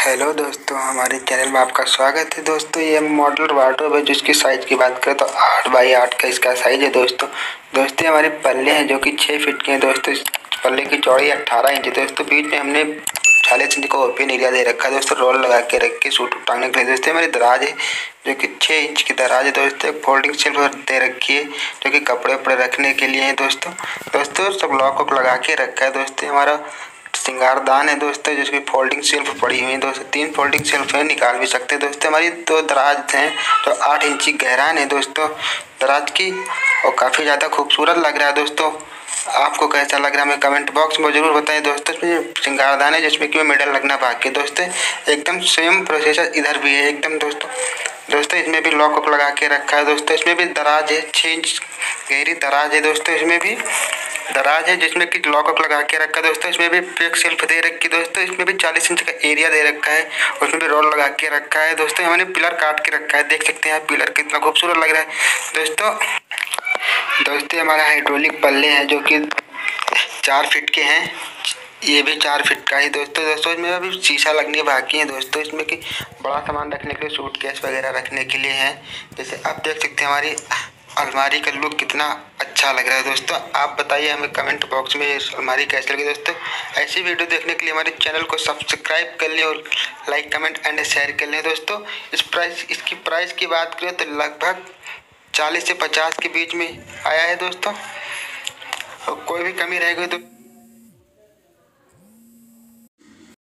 Hello दोस्तों, हमारे channel में आपका स्वागत है। दोस्तों ये मॉडल वार्डरोब है जिसकी साइज़ की बात करें तो 8 बाई 8 का इसका साइज़ है। दोस्तों हमारे पल्ले हैं जो कि 6 फीट के हैं। दोस्तों इस पल्ले की चौड़ाई 18 इंच है। दोस्तों बीच में हमने 40 इंच का ओपन एरिया दे रखा है। दोस्तों रोल लगा के रख के सूट टांगने के लिए। दोस्तों हमारी दराज है जो कि 6 इंच की दराज है। दोस्तों एक फोल्डिंग शेल्फ दे रखी है जो कि कपड़े वपड़े रखने के लिए है। दोस्तों सब लॉक वॉक लगा के रखा है। दोस्तों हमारा सिंगारदान है दोस्तों जिसकी फोल्डिंग शेल्फ पड़ी हुई है। दोस्तों 3 फोल्डिंग शेल्फ है, निकाल भी सकते हैं। दोस्तों हमारी 2 दराज हैं तो 8 इंची गहराई है दोस्तों दराज की, और काफ़ी ज़्यादा खूबसूरत लग रहा है। दोस्तों आपको कैसा लग रहा है हमें कमेंट बॉक्स में ज़रूर बताएं। दोस्तों इसमें सिंगारदान है जिसमें कि मेडल लगना बाकी है। दोस्तों एकदम सेम प्रोसेसर इधर भी है एकदम। दोस्तों इसमें भी लॉक अप लगा के रखा है। दोस्तों इसमें भी दराज है, 6 इंच गहरी दराज है। दोस्तों इसमें भी दराज है जिसमें कि लॉक अप लगा के रखा है। दोस्तों इसमें भी बैक शेल्फ दे रखी है। दोस्तों इसमें भी 40 इंच का एरिया दे रखा है, उसमें भी रोल लगा के रखा है। दोस्तों हमने पिलर काट के रखा है, देख सकते हैं आप पिलर कितना खूबसूरत लग रहा है। दोस्तों हमारा हाइड्रोलिक पल्ले हैं जो कि 4 फीट के हैं, ये भी 4 फीट का ही। दोस्तों इसमें अभी शीशा लगने बाकी है। दोस्तों इसमें कि बड़ा सामान रखने के लिए, सूटकेस वगैरह रखने के लिए है। जैसे आप देख सकते हैं हमारी अलमारी का लुक कितना अच्छा लग रहा है। दोस्तों आप बताइए हमें कमेंट बॉक्स में अलमारी कैसी लगी। दोस्तों ऐसी वीडियो देखने के लिए हमारे चैनल को सब्सक्राइब कर लें और लाइक कमेंट एंड शेयर कर लें। दोस्तों इसकी प्राइस की बात करें तो लगभग 40 से 50 के बीच में आया है। दोस्तों कोई भी कमी रह गई तो